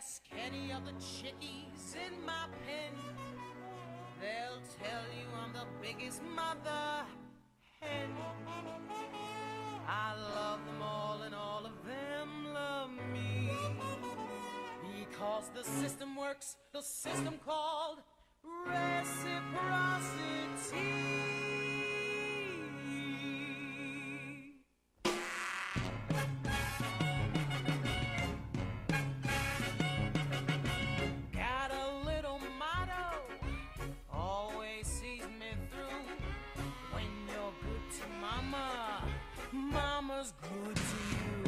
Ask any of the chickies in my pen, they'll tell you I'm the biggest mother hen. I love them all and all of them love me, because the system works, the system called reciprocity. Mama's good to you.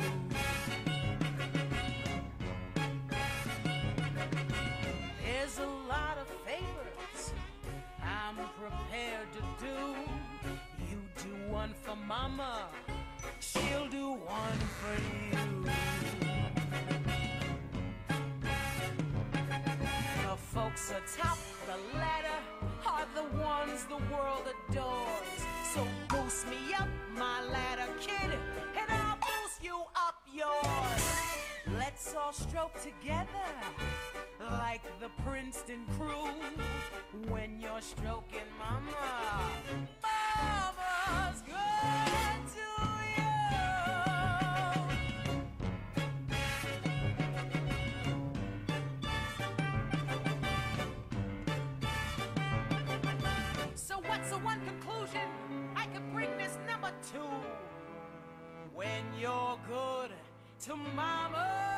There's a lot of favors I'm prepared to do. You do one for Mama, she'll do one for you. The folks atop the ladder are the ones the world adores. So boost me up my ladder, kid, and I'll boost you up yours. Let's all stroke together like the Princeton crew. When you're stroking Mama, Mama's good to you. So what's the one conclusion I could bring this number to? When you're good to Mama,